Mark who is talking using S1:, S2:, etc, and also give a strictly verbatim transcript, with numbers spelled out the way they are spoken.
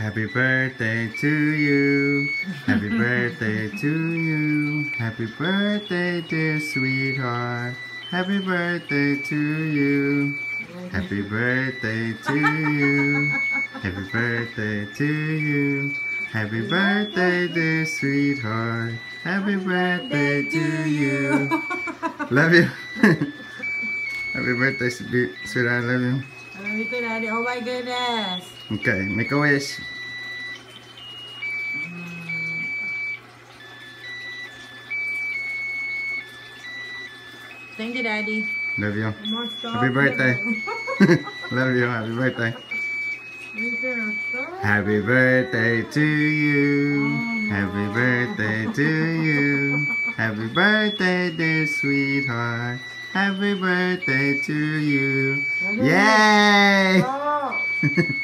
S1: Happy birthday to you. Happy birthday to you. Happy birthday, dear sweetheart. Happy birthday to you. Happy birthday to you. Happy birthday to you. Happy birthday, dear sweetheart. Happy birthday to you. Love you. Happy birthday, sweetheart. Love you.
S2: Happy birthday. Oh my goodness.
S1: Okay, make a wish.
S2: Thank you, Daddy.
S1: Love you. Happy birthday. Love you. Happy birthday. Happy birthday to you. Happy birthday to you. Happy birthday, dear sweetheart. Happy birthday to you. Yay!